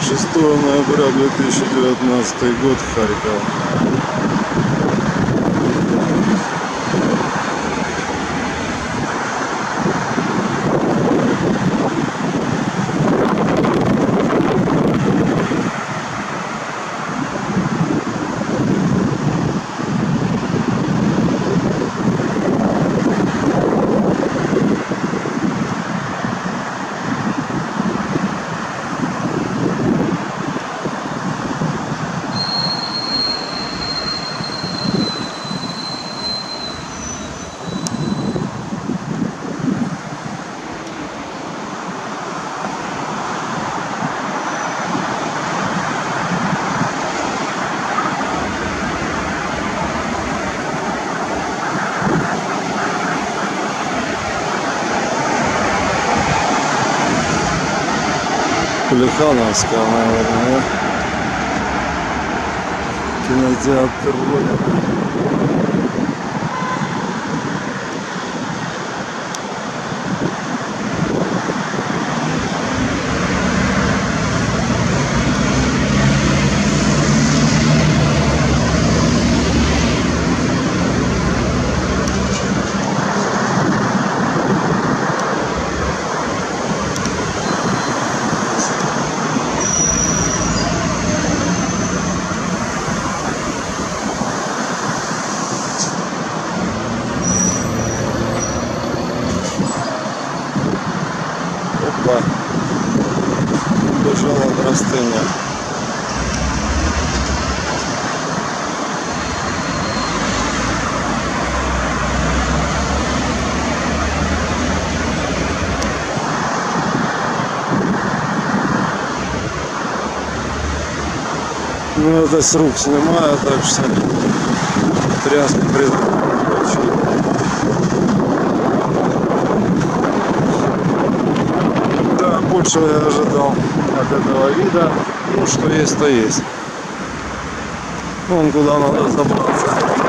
6 ноября 2019 год, Харьков. Плехановская, наверное, кинотеатр вроде. Опа, бежал от растения. Ну это с рук снимаю, так что тряски предотвращу. Больше я ожидал от этого вида. Ну что есть, то есть. Вон куда надо забраться.